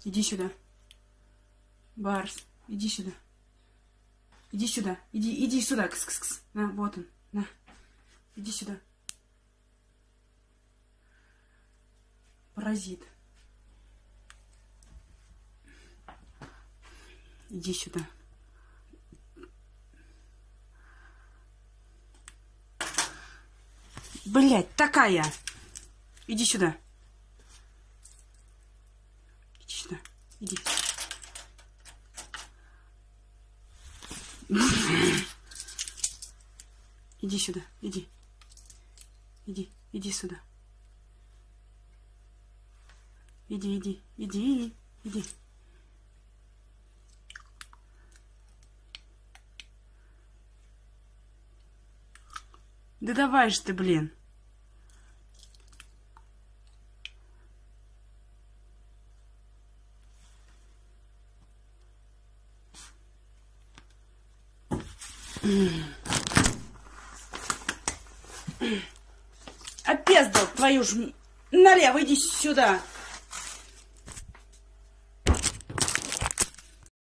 Иди сюда. Барс, иди сюда. Иди сюда. Иди сюда. Кс-кс-кс. На, вот он. На. Иди сюда. Паразит. Иди сюда. Блядь, такая. Иди сюда. Иди сюда. Иди. Иди сюда. Иди. Иди сюда. Иди. Да давай же ты, блин. Опездал, твою ж... Налево, иди сюда.